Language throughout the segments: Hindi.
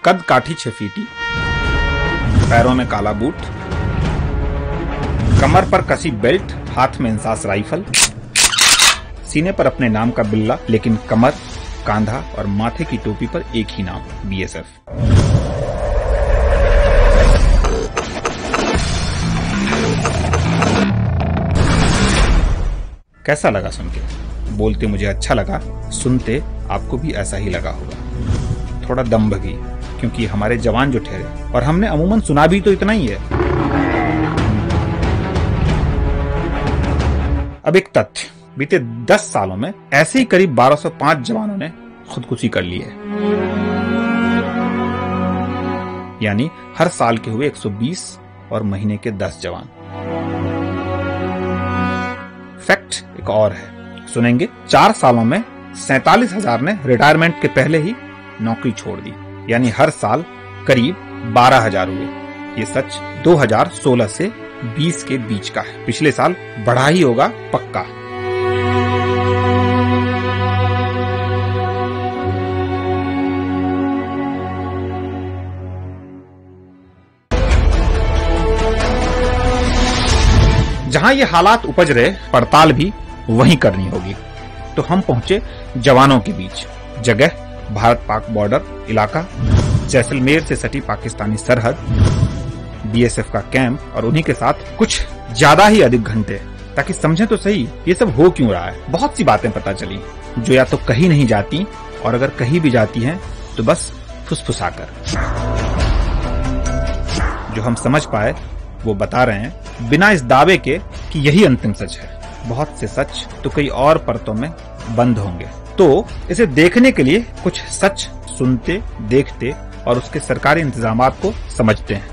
कद काठी 6 फीटी, पैरों में काला बूट, कमर पर कसी बेल्ट, हाथ में इंसास राइफल, सीने पर अपने नाम का बिल्ला, लेकिन कमर, कांधा और माथे की टोपी पर एक ही नाम, बीएसएफ। कैसा लगा सुन के? बोलते मुझे अच्छा लगा, सुनते आपको भी ऐसा ही लगा होगा। थोड़ा दम भगी, क्योंकि हमारे जवान जो ठहरे, और हमने अमूमन सुना भी तो इतना ही है। अब एक तथ्य, बीते 10 सालों में ऐसे ही करीब 1205 जवानों ने खुदकुशी कर ली है। यानी हर साल के हुए 120 और महीने के 10 जवान। फैक्ट एक और है, सुनेंगे। 4 सालों में 47,000 ने रिटायरमेंट के पहले ही नौकरी छोड़ दी, यानी हर साल करीब 12,000 हुए। ये सच 2016 से 20 के बीच का है। पिछले साल बढ़ा ही होगा पक्का। जहां ये हालात उपज रहे, पड़ताल भी वहीं करनी होगी। तो हम पहुंचे जवानों के बीच। जगह भारत पाक बॉर्डर इलाका, जैसलमेर से सटी पाकिस्तानी सरहद, बीएसएफ का कैंप और उन्हीं के साथ कुछ ज्यादा ही अधिक घंटे, ताकि समझें तो सही ये सब हो क्यों रहा है। बहुत सी बातें पता चली जो या तो कहीं नहीं जाती, और अगर कहीं भी जाती हैं तो बस फुसफुसाकर। जो हम समझ पाए वो बता रहे हैं, बिना इस दावे के कि यही अंतिम सच है। बहुत से सच तो कई और परतों में बंद होंगे। तो इसे देखने के लिए कुछ सच सुनते, देखते और उसके सरकारी इंतजामात को समझते हैं।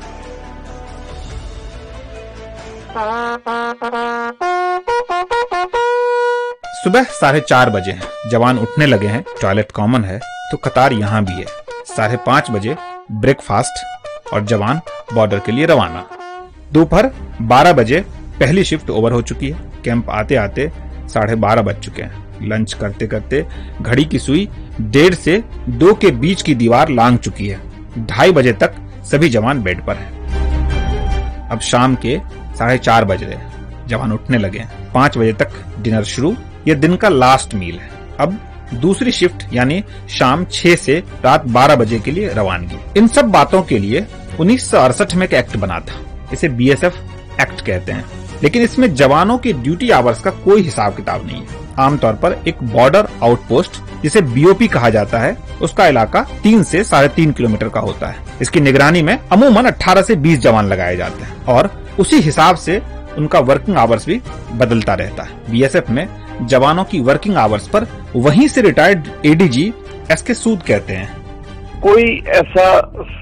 सुबह 4:30 बजे हैं, जवान उठने लगे हैं, टॉयलेट कॉमन है तो कतार यहाँ भी है। 5:30 बजे ब्रेकफास्ट और जवान बॉर्डर के लिए रवाना। दोपहर 12 बजे पहली शिफ्ट ओवर हो चुकी है। कैंप आते आते 12:30 बज चुके हैं। लंच करते करते घड़ी की सुई 1:30 से 2 के बीच की दीवार लांघ चुकी है। 2:30 बजे तक सभी जवान बेड पर हैं। अब शाम के 4:30 बज रहे हैं, जवान उठने लगे हैं। 5 बजे तक डिनर शुरू। यह दिन का लास्ट मील है। अब दूसरी शिफ्ट यानी शाम 6 से रात 12 बजे के लिए रवानगी। इन सब बातों के लिए 1968 में एक एक्ट बना था, इसे बीएसएफ एक्ट कहते हैं। लेकिन इसमें जवानों के ड्यूटी आवर्स का कोई हिसाब किताब नहीं है। आमतौर पर एक बॉर्डर आउटपोस्ट, जिसे बीओपी कहा जाता है, उसका इलाका 3 से 3.5 किलोमीटर का होता है। इसकी निगरानी में अमूमन 18 से 20 जवान लगाए जाते हैं और उसी हिसाब से उनका वर्किंग आवर्स भी बदलता रहता है। बीएसएफ में जवानों की वर्किंग आवर्स पर वहीं से रिटायर्ड एडीजी एसके सूद कहते हैं, कोई ऐसा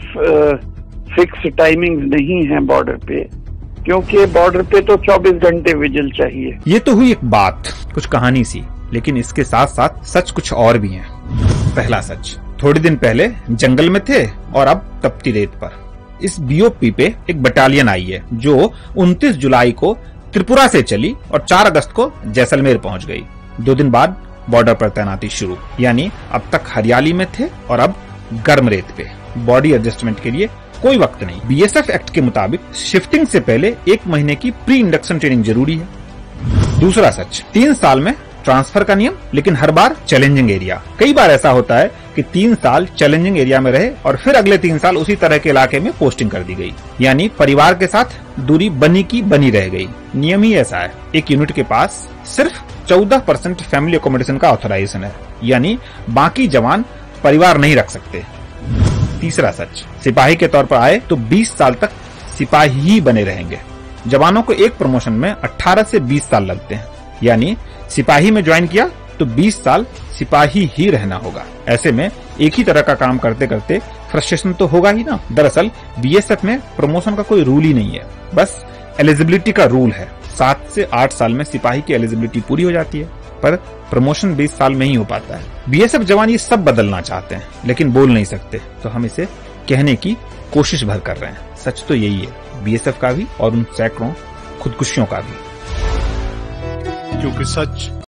फिक्स टाइमिंग नहीं है बॉर्डर पे, क्योंकि बॉर्डर पे तो 24 घंटे विजिल चाहिए। ये तो हुई एक बात, कुछ कहानी सी, लेकिन इसके साथ साथ सच कुछ और भी है। पहला सच, थोड़े दिन पहले जंगल में थे और अब तपती रेत पर। इस बीओपी पे एक बटालियन आई है जो 29 जुलाई को त्रिपुरा से चली और 4 अगस्त को जैसलमेर पहुंच गई। 2 दिन बाद बॉर्डर पर तैनाती शुरू, यानी अब तक हरियाली में थे और अब गर्म रेत पे। बॉडी एडजस्टमेंट के लिए कोई वक्त नहीं। बीएसएफ एक्ट के मुताबिक शिफ्टिंग से पहले 1 महीने की प्री इंडक्शन ट्रेनिंग जरूरी है। दूसरा सच, 3 साल में ट्रांसफर का नियम, लेकिन हर बार चैलेंजिंग एरिया। कई बार ऐसा होता है कि 3 साल चैलेंजिंग एरिया में रहे और फिर अगले 3 साल उसी तरह के इलाके में पोस्टिंग कर दी गई, यानी परिवार के साथ दूरी बनी की बनी रह गई। नियम ही ऐसा है। एक यूनिट के पास सिर्फ 14% फैमिली अकोमोडेशन का ऑथराइजेशन है, यानी बाकी जवान परिवार नहीं रख सकते। तीसरा सच, सिपाही के तौर पर आए तो 20 साल तक सिपाही ही बने रहेंगे। जवानों को एक प्रमोशन में 18 से 20 साल लगते हैं, यानी सिपाही में ज्वाइन किया तो 20 साल सिपाही ही रहना होगा। ऐसे में एक ही तरह का काम करते करते फ्रस्ट्रेशन तो होगा ही ना। दरअसल बीएसएफ में प्रमोशन का कोई रूल ही नहीं है, बस एलिजिबिलिटी का रूल है। 7 से 8 साल में सिपाही की एलिजिबिलिटी पूरी हो जाती है, पर प्रमोशन 20 साल में ही हो पाता है। बीएसएफ जवान ये सब बदलना चाहते हैं, लेकिन बोल नहीं सकते, तो हम इसे कहने की कोशिश भर कर रहे हैं। सच तो यही है, बीएसएफ का भी और उन सैकड़ों खुदकुशियों का भी। क्योंकि सच